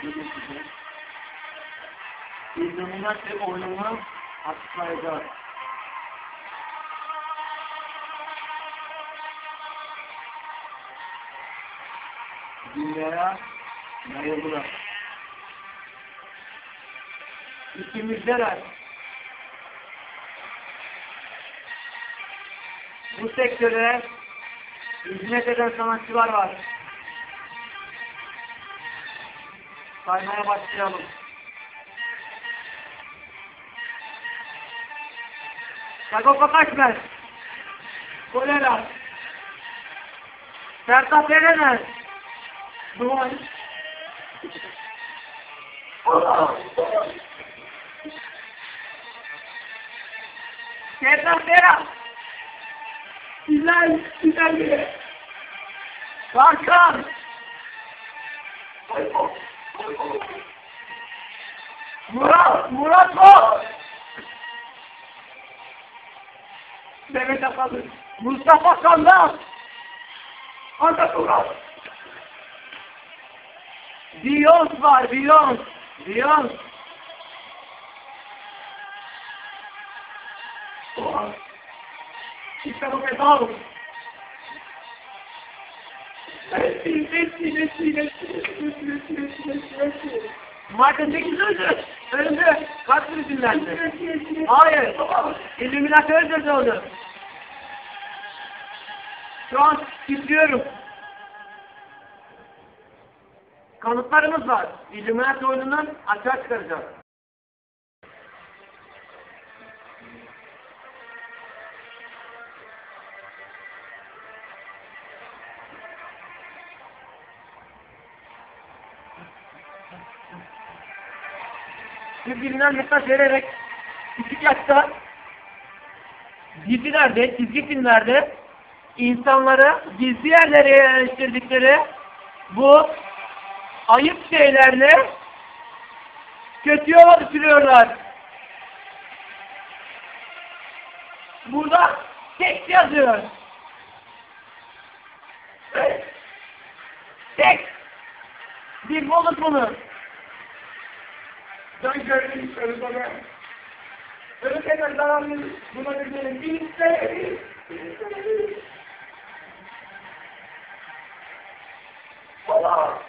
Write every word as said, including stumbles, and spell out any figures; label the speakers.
Speaker 1: Bugün size İlluminati oyununu açıklayacağız. Dünyaya yayıldılar. İkimizdeler. Bu sektöre hizmet eden sanatçılar var. Saymaya başlayalım. Sagopa Kajmer, Kolera, Sertab Erener, Duman, Sertab Erener, Hilal, Hilal, Hakan, Murat, Murat Bol, Mehmet Akalı, Mustafa Sandal, Anta Tural, Beyoncé var, Beyoncé, Beyoncé, İşte bu pedal. Messi, Messi, Messi, Messi, Messi, Messi, Messi, Messi. Michael Jackson öldü. Öldü. Kaç sürü dinlendi? Hayır. İlluminati öldürdü onu. Şu an titriyorum. Kanıtlarımız var. İlluminati oyunundan açığa çıkaracağız. Birbirinden mesaj vererek küçük yaşta dizilerde, çizgi filmlerde insanları gizli yerlere yerleştirdikleri bu ayıp şeylerle kötü yola düşürüyorlar. Burada tek yazıyor. Tek. Bir bulun bunu. Ben gördüm seni bana. Öyle kadar zararlı buna bir bir istedim. Allah.